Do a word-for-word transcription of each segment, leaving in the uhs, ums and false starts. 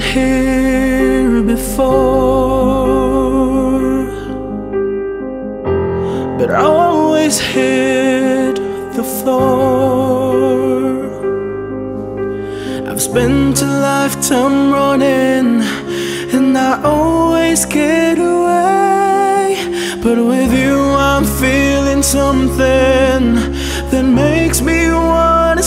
here before, but I always hit the floor. I've spent a lifetime running, and I always get away. But with you I'm feeling something that makes me wanna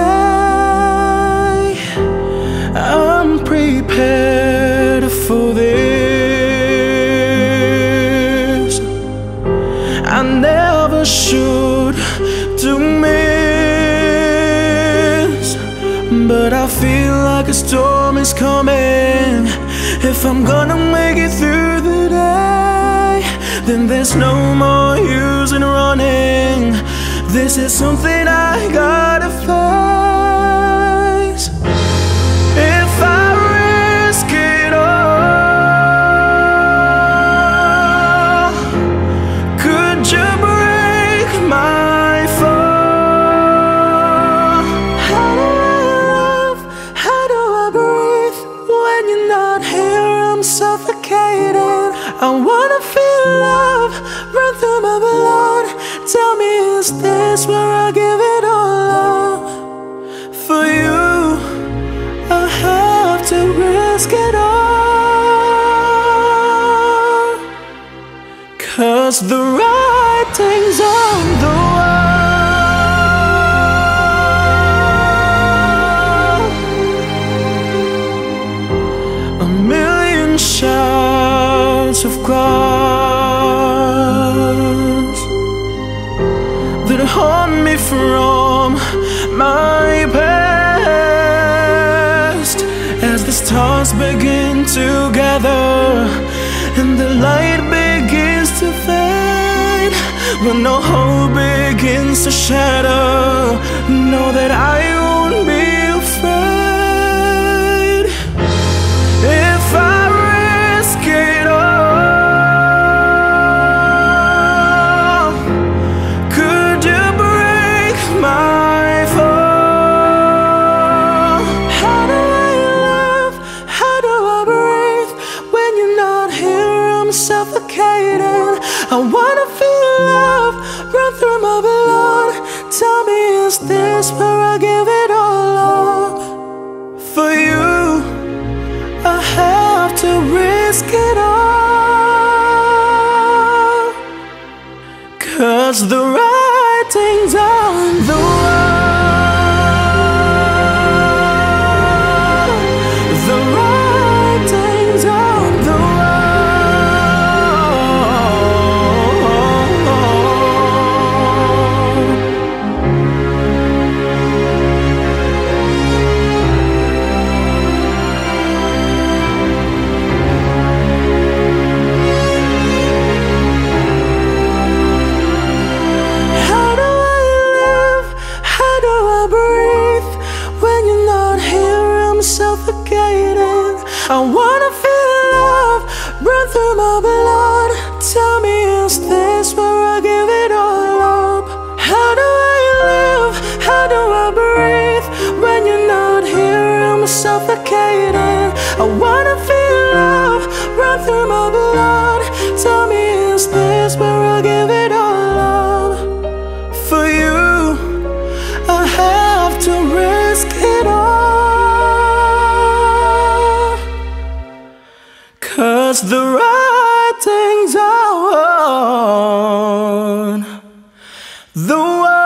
stay. I'm prepared for this. I never should to miss, but I feel like a storm is coming. If I'm gonna make it through the day, then there's no more use in running. This is something I gotta face. If I risk it all, could you break my fall? How do I love? How do I breathe when you're not here? I'm suffocated. I wanna feel love run through my blood. Tell me, is this where I give it all up? For you I have to risk it all, 'cause the writing's on the wall. A million shots of glass that haunt me from my past. As the stars begin to gather and the light begins to fade, when no hope begins to shatter, know that I won't be afraid. If I risk it all, could you break my fall? How do I love? How do I breathe when you're not here? I'm suffocated. I wanna feel love run through my blood. Tell me, is this where I give it all up? For you I have to risk it all, 'cause the writing's on the wall. The writing's on the suffocated. I wanna feel love run through my blood. Tell me, is this where I give it all up? How do I live? How do I breathe when you're not here? I'm suffocated. I wanna feel love run through my blood. Tell me, is this where I give it all up? For you I have to risk it all, 'cause the writing's on the wall.